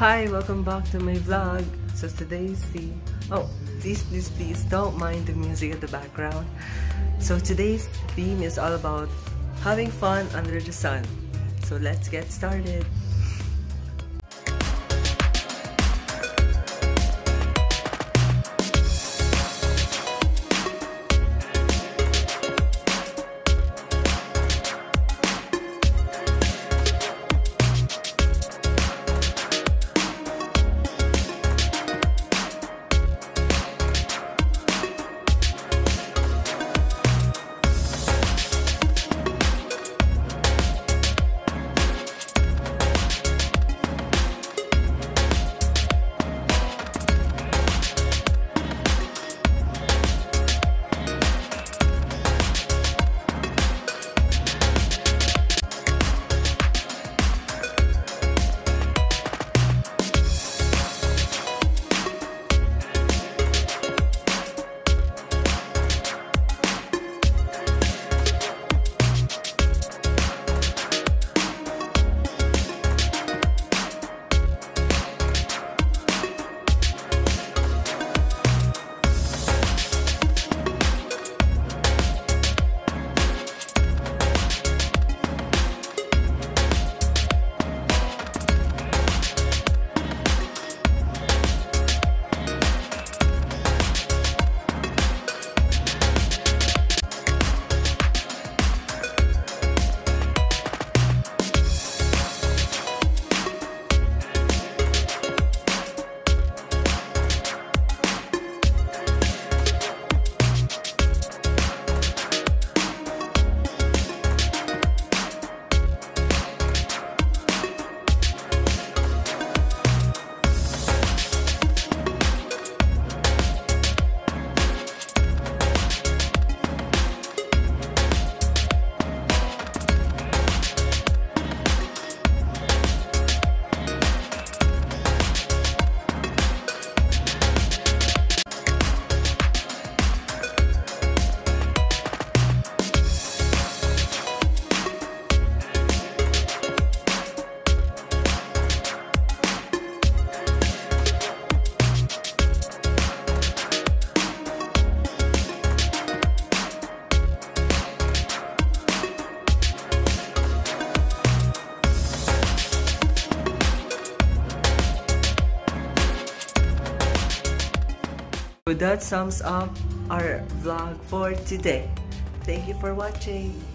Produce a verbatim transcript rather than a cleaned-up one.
Hi, welcome back to my vlog. So today's the oh please please please don't mind the music at the background. So today's theme is all about having fun under the sun. So let's get started. So that sums up our vlog for today. Thank you for watching.